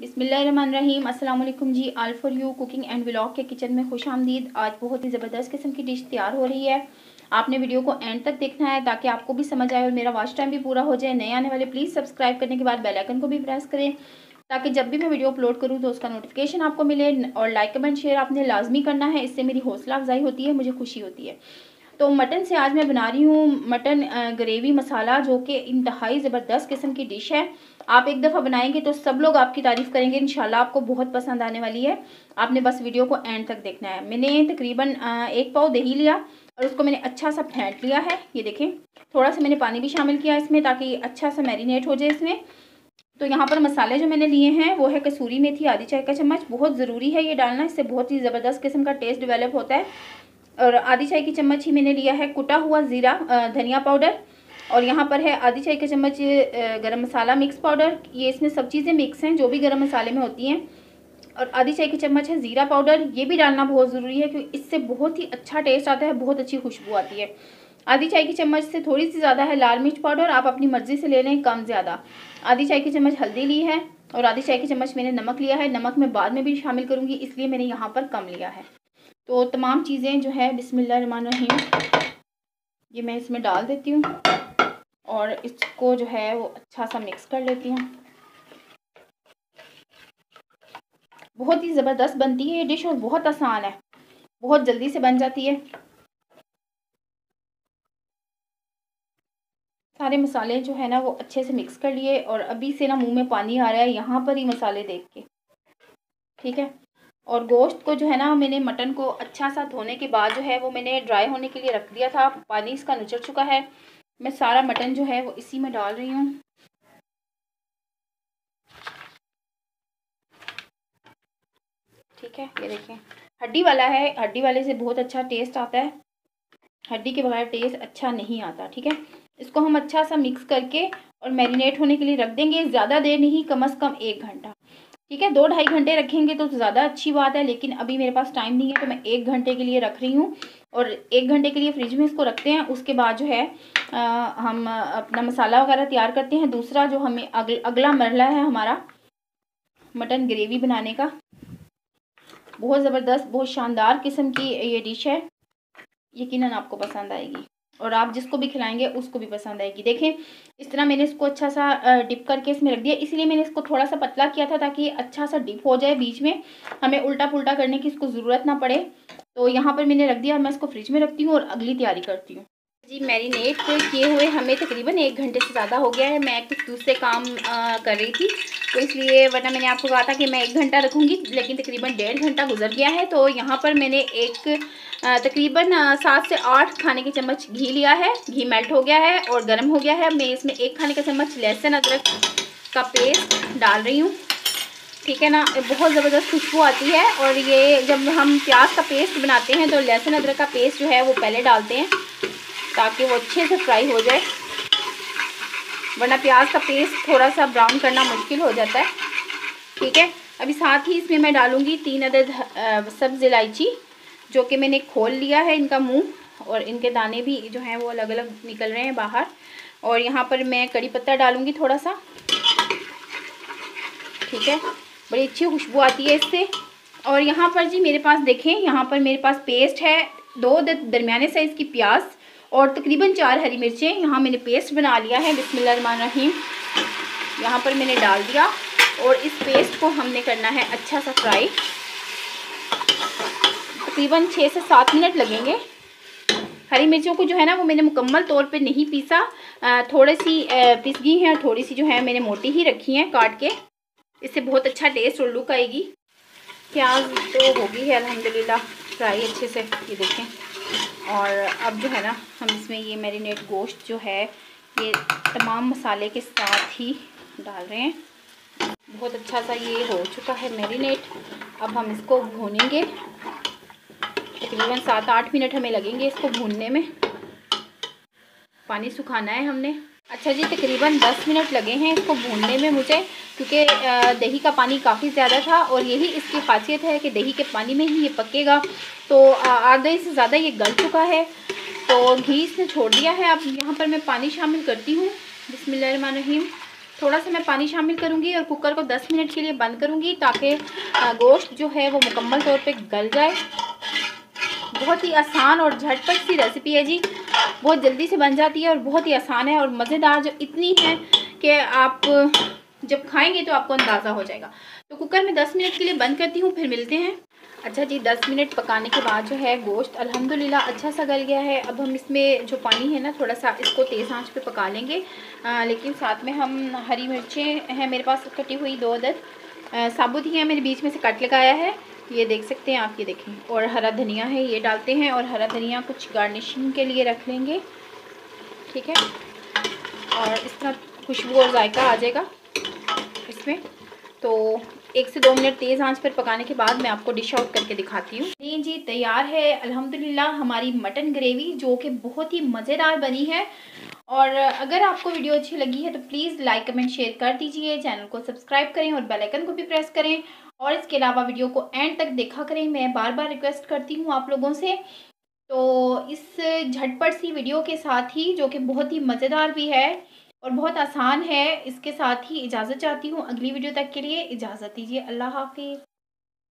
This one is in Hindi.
बिस्मिल्लाहिर्रहमानिर्रहीम। अस्सलाम वालेकुम जी। All for you cooking and vlog के किचन में खुश आमदीद। आज बहुत ही ज़बरदस्त किस्म की डिश तैयार हो रही है। आपने वीडियो को एंड तक देखना है ताकि आपको भी समझ आए और मेरा वॉच टाइम भी पूरा हो जाए। नए आने वाले प्लीज़ सब्सक्राइब करने के बाद बेल आइकन को भी प्रेस करें ताकि जब भी मैं वीडियो अपलोड करूँ तो उसका नोटिफिकेशन आपको मिले। और लाइक कमेंट शेयर आपने लाजमी करना है, इससे मेरी हौसला अफजाई होती है, मुझे खुशी होती है। तो मटन से आज मैं बना रही हूँ मटन ग्रेवी मसाला, जो कि इंतहाई ज़बरदस्त किस्म की डिश है। आप एक दफ़ा बनाएंगे तो सब लोग आपकी तारीफ़ करेंगे, इंशाल्लाह आपको बहुत पसंद आने वाली है। आपने बस वीडियो को एंड तक देखना है। मैंने तकरीबन 1 पाव दही लिया और उसको मैंने अच्छा सा फेंट लिया है। ये देखें, थोड़ा सा मैंने पानी भी शामिल किया इसमें ताकि अच्छा सा मैरिनेट हो जाए इसमें। तो यहाँ पर मसाले जो मैंने लिए हैं वो है कसूरी मेथी आधी चाय का चम्मच, बहुत ज़रूरी है ये डालना, इससे बहुत ही ज़बरदस्त किस्म का टेस्ट डेवलप होता है। और आधी चाय की चम्मच ही मैंने लिया है कुटा हुआ ज़ीरा धनिया पाउडर। और यहाँ पर है आधी चाय का चम्मच गरम मसाला मिक्स पाउडर। ये इसमें सब चीज़ें मिक्स हैं जो भी गरम मसाले में होती हैं। और आधी चाय की चम्मच है ज़ीरा पाउडर, ये भी डालना बहुत ज़रूरी है क्योंकि इससे बहुत ही अच्छा टेस्ट आता है, बहुत अच्छी खुशबू आती है। आधी चाय की चम्मच से थोड़ी सी ज़्यादा है लाल मिर्च पाउडर, आप अपनी मर्ज़ी से ले लें, कम ज़्यादा। आधी चाय की चम्मच हल्दी ली है और आधी चाय की चम्मच मैंने नमक लिया है। नमक मैं बाद में भी शामिल करूँगी, इसलिए मैंने यहाँ पर कम लिया है। तो तमाम चीज़ें जो है बिस्मिल्लाहिर्रहमानिर्रहीम ये मैं इसमें डाल देती हूँ और इसको जो है वो अच्छा सा मिक्स कर लेती हूँ। बहुत ही ज़बरदस्त बनती है ये डिश और बहुत आसान है, बहुत जल्दी से बन जाती है। सारे मसाले जो है ना वो अच्छे से मिक्स कर लिए और अभी से ना मुंह में पानी आ रहा है यहाँ पर ही मसाले देख के, ठीक है। और गोश्त को जो है ना मैंने मटन को अच्छा सा धोने के बाद जो है वो मैंने ड्राई होने के लिए रख दिया था, पानी इसका निचड़ चुका है। मैं सारा मटन जो है वो इसी में डाल रही हूँ। ठीक है, ये देखें हड्डी वाला है, हड्डी वाले से बहुत अच्छा टेस्ट आता है, हड्डी के बगैर टेस्ट अच्छा नहीं आता। ठीक है, इसको हम अच्छा सा मिक्स करके और मैरिनेट होने के लिए रख देंगे। ज़्यादा देर नहीं, कम से कम 1 घंटा। ठीक है, 2-2.5 घंटे रखेंगे तो ज़्यादा अच्छी बात है, लेकिन अभी मेरे पास टाइम नहीं है तो मैं 1 घंटे के लिए रख रही हूँ। और 1 घंटे के लिए फ्रिज में इसको रखते हैं। उसके बाद जो है हम अपना मसाला वगैरह तैयार करते हैं। दूसरा जो हमें अगला मरला है हमारा मटन ग्रेवी बनाने का। बहुत ज़बरदस्त, बहुत शानदार किस्म की ये डिश है, यकीनन आपको पसंद आएगी और आप जिसको भी खिलाएंगे उसको भी पसंद आएगी। देखें, इस तरह मैंने इसको अच्छा सा डिप करके इसमें रख दिया, इसलिए मैंने इसको थोड़ा सा पतला किया था ताकि अच्छा सा डिप हो जाए, बीच में हमें उल्टा पुल्टा करने की इसको ज़रूरत ना पड़े। तो यहाँ पर मैंने रख दिया, मैं इसको फ्रिज में रखती हूँ और अगली तैयारी करती हूँ। जी, मैरिनेट किए हुए हमें तकरीबन 1 घंटे से ज़्यादा हो गया है। मैं कुछ दूसरे काम कर रही थी तो इसलिए, वरना मैंने आपको कहा था कि मैं 1 घंटा रखूँगी, लेकिन तकरीबन 1.5 घंटा गुजर गया है। तो यहाँ पर मैंने तकरीबन 7 से 8 खाने के चम्मच घी लिया है। घी मेल्ट हो गया है और गर्म हो गया है। मैं इसमें 1 खाने का चम्मच लहसुन अदरक का पेस्ट डाल रही हूँ। ठीक है ना, बहुत ज़बरदस्त खुशबू आती है। और ये जब हम प्याज का पेस्ट बनाते हैं तो लहसुन अदरक का पेस्ट जो है वो पहले डालते हैं ताकि वो अच्छे से फ्राई हो जाए, वरना प्याज का पेस्ट थोड़ा सा ब्राउन करना मुश्किल हो जाता है। ठीक है, अभी साथ ही इसमें मैं डालूँगी 3 अदद सब्ज़ इलायची, जो कि मैंने खोल लिया है इनका मुंह, और इनके दाने भी जो हैं वो अलग अलग निकल रहे हैं बाहर। और यहाँ पर मैं कड़ी पत्ता डालूँगी थोड़ा सा। ठीक है, बड़ी अच्छी खुशबू आती है इससे। और यहाँ पर जी मेरे पास देखें, यहाँ पर मेरे पास पेस्ट है 2 दरमियाने साइज़ की प्याज और तकरीबन 4 हरी मिर्चें। यहाँ मैंने पेस्ट बना लिया है। बिस्मिल्लाहिर्रहमानिर्रहीम यहाँ पर मैंने डाल दिया और इस पेस्ट को हमने करना है अच्छा सा फ्राई। तकरीबन 6 से 7 मिनट लगेंगे। हरी मिर्चों को जो है ना वो मैंने मुकम्मल तौर पे नहीं पीसा, थोड़ी सी पिसगी हैं, थोड़ी सी जो है मैंने मोटी ही रखी हैं काट के, इससे बहुत अच्छा टेस्ट और लुक आएगी। प्याज तो होगी है अल्हम्दुलिल्लाह फ्राई अच्छे से, ये देखें। और अब जो है ना हम इसमें ये मैरिनेट गोश्त जो है ये तमाम मसाले के साथ ही डाल रहे हैं। बहुत अच्छा सा ये हो चुका है मैरिनेट। अब हम इसको भूनेंगे, तकरीबन 7-8 मिनट हमें लगेंगे इसको भूनने में। पानी सुखाना है हमने। अच्छा जी, तकरीबन 10 मिनट लगे हैं इसको भूनने में मुझे, क्योंकि दही का पानी काफ़ी ज़्यादा था और यही इसकी खासियत है कि दही के पानी में ही ये पकेगा। तो आधे से ज़्यादा ये गल चुका है तो घी इसने छोड़ दिया है। अब यहाँ पर मैं पानी शामिल करती हूँ। बिस्मिल्लाहिर्रहमानिर्रहीम। थोड़ा सा मैं पानी शामिल करूँगी और कुकर को 10 मिनट के लिए बंद करूँगी ताकि गोश्त जो है वो मुकम्मल तौर पे गल जाए। बहुत ही आसान और झटपट सी रेसिपी है जी, बहुत जल्दी से बन जाती है और बहुत ही आसान है और मज़ेदार जो इतनी है कि आप जब खाएंगे तो आपको अंदाज़ा हो जाएगा। तो कुकर में 10 मिनट के लिए बंद करती हूँ, फिर मिलते हैं। अच्छा जी, 10 मिनट पकाने के बाद जो है गोश्त अल्हम्दुलिल्लाह अच्छा सा गल गया है। अब हम इसमें जो पानी है ना, थोड़ा सा इसको तेज़ आंच पे पका लेंगे। लेकिन साथ में हम हरी मिर्चें हैं मेरे पास कटी हुई 2 अदद, साबुत ही है, मैंने बीच में से कट लगाया है, ये देख सकते हैं आप, ये देखें। और हरा धनिया है, ये डालते हैं, और हरा धनिया कुछ गार्निशिंग के लिए रख लेंगे, ठीक है। और इस तरह खुशबू और जायका आ जाएगा इसमें। तो 1 से 2 मिनट तेज़ आंच पर पकाने के बाद मैं आपको डिश आउट करके दिखाती हूँ। जी जी, तैयार है अल्हम्दुलिल्लाह हमारी मटन ग्रेवी, जो कि बहुत ही मज़ेदार बनी है। और अगर आपको वीडियो अच्छी लगी है तो प्लीज़ लाइक कमेंट शेयर कर दीजिए, चैनल को सब्सक्राइब करें और बेल आइकन को भी प्रेस करें, और इसके अलावा वीडियो को एंड तक देखा करें, मैं बार बार रिक्वेस्ट करती हूँ आप लोगों से। तो इस झटपट सी वीडियो के साथ ही, जो कि बहुत ही मज़ेदार भी है और बहुत आसान है, इसके साथ ही इजाज़त चाहती हूँ। अगली वीडियो तक के लिए इजाज़त दीजिए। अल्लाह हाफिज़।